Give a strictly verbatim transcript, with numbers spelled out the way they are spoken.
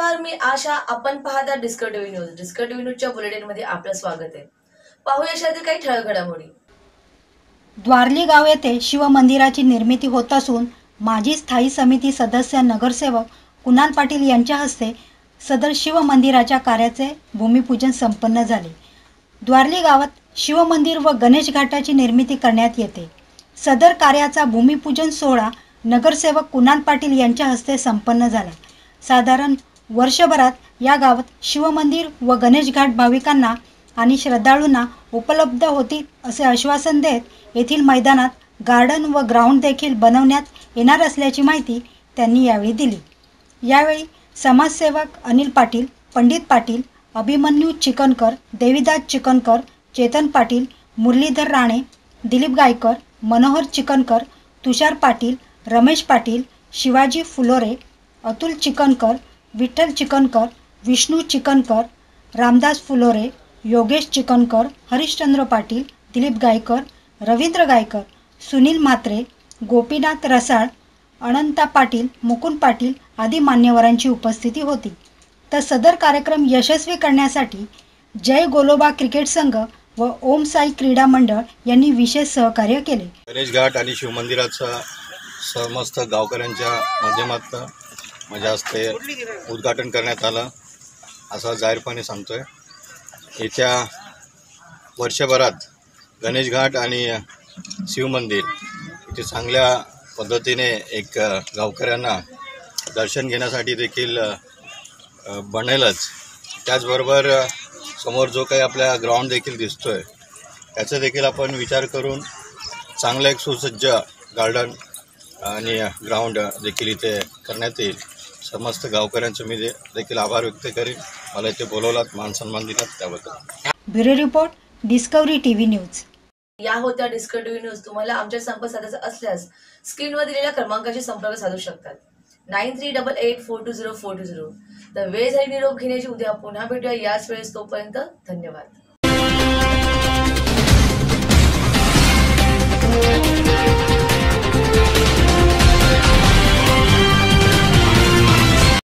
नमस्कार, मी आशा. आपण पाहता Discover TV news. Discover TV न्यूजच्या बुलेटिन मध्ये आपलं स्वागत आहे. पाहूया याच्यातील काही ठळक घडामोडी. द्वारली गाव येथे शिवमंदिराची निर्मिती होत असून माजी स्थायी समिती सदस्य नगरसेवक कुणाल पाटील यांच्या हस्ते सदर शिवमंदिराच्या कार्याचे भूमिपूजन संपन्न झाले. द्वारली गावात शिवमंदिर व गणेश घाटाची निर्मिती करण्यात येते. सदर कार्याचा भूमिपूजन सोहळा नगरसेवक कुणाल पाटील यांच्या हस्ते संपन्न झाला. साधारण वर्षभरात या गावात शिवमंदिर व गणेश घाट भाविकांना आणि श्रद्धाळूंना उपलब्ध होतील असे आश्वासन देत येथील मैदानात गार्डन व ग्राउंड देखील बनवण्यात येणार असल्याची माहिती त्यांनी यावेळी दिली. यावेळी समाजसेवक अनिल पाटील, पंडित पाटील, अभिमन्यू चिकनकर, देवीदास चिकनकर, चेतन पाटील, मुरलीधर राणे, दिलीप गायकर, मनोहर चिकनकर, तुषार पाटील, रमेश पाटील, शिवाजी फुलोरे, अतुल चिकनकर, विठ्ठल चिकनकर, विष्णू चिकनकर, रामदास फुलोरे, योगेश चिकनकर, हरिश्चंद्र पाटील, दिलीप गायकर, रवींद्र गायकर, सुनील म्हात्रे, गोपीनाथ रसाळ, अनंता पाटील, मुकुंद पाटील आदी मान्यवरांची उपस्थिती होती. तर सदर कार्यक्रम यशस्वी करण्यासाठी जय गोलोबा क्रिकेट संघ व ओम साई क्रीडा मंडळ यांनी विशेष सहकार्य केले. गणेश घाट आणि शिवमंदिराचा समस्त गावकऱ्यांच्या माध्यमातून माझ्या हस्ते उद्घाटन करण्यात आलं असं जाहीरपणे सांगतोय. येत्या वर्षभरात गणेश घाट आणि शिवमंदिर इथे चांगल्या पद्धतीने एक गावकऱ्यांना दर्शन घेण्यासाठी देखील बनेलच. त्याचबरोबर समोर जो काही आपल्या ग्राउंड देखील दिसतोय त्याचा देखील आपण विचार करून चांगलं एक सुसज्ज गार्डन आणि ग्राउंड देखील इथे करण्यात येईल. समस्त गावकऱ्यांचं मी देखील आभार व्यक्त करेन. मला इथे बोलवलात, मान सन्मान दिलात त्याबद्दल. Bureau report, Discovery TV news. या होत्या डिस्कवर टीव्ही न्यूज. तुम्हाला आमच्या संपर्क साधायचा असल्यास स्क्रीनवर दिलेल्या क्रमांकाशी संपर्क साधू शकतात. Nine three double eight four two zero four two zero. तर वेळ झाली निरोप घेण्याची. उद्या पुन्हा भेटूया याच वेळेस. तोपर्यंत धन्यवाद.